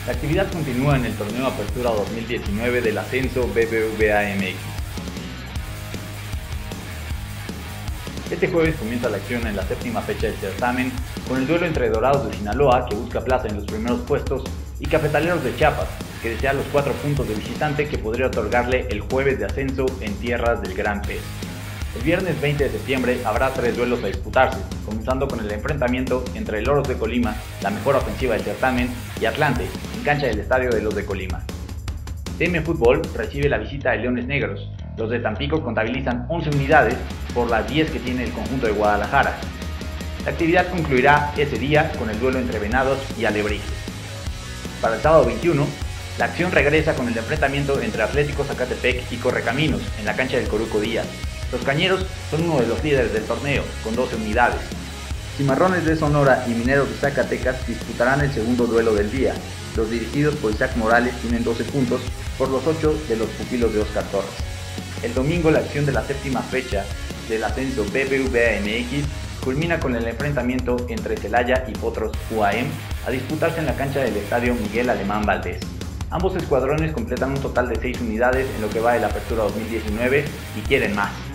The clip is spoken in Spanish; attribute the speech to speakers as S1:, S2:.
S1: La actividad continúa en el torneo Apertura 2019 del Ascenso BBVA MX. Este jueves comienza la acción en la séptima fecha del certamen con el duelo entre Dorados de Sinaloa, que busca plaza en los primeros puestos, y Cafetaleros de Chiapas, que desea los 4 puntos de visitante que podría otorgarle el jueves de ascenso en tierras del Gran Pez. El viernes 20 de septiembre habrá 3 duelos a disputarse, comenzando con el enfrentamiento entre Loros de Colima, la mejor ofensiva del certamen, y Atlante, en cancha del Estadio de los de Colima. TM Fútbol recibe la visita de Leones Negros. Los de Tampico contabilizan 11 unidades por las 10 que tiene el conjunto de Guadalajara. La actividad concluirá ese día con el duelo entre Venados y Alebrijes. Para el sábado 21, la acción regresa con el enfrentamiento entre Atlético Zacatepec y Correcaminos en la cancha del Coruco Díaz. Los cañeros son uno de los líderes del torneo, con 12 unidades. Cimarrones de Sonora y Mineros de Zacatecas disputarán el segundo duelo del día. Los dirigidos por Isaac Morales tienen 12 puntos por los 8 de los pupilos de Oscar Torres. El domingo la acción de la séptima fecha del ascenso BBVA MX culmina con el enfrentamiento entre Celaya y Potros UAM a disputarse en la cancha del Estadio Miguel Alemán Valdés. Ambos escuadrones completan un total de 6 unidades en lo que va de la Apertura 2019 y quieren más.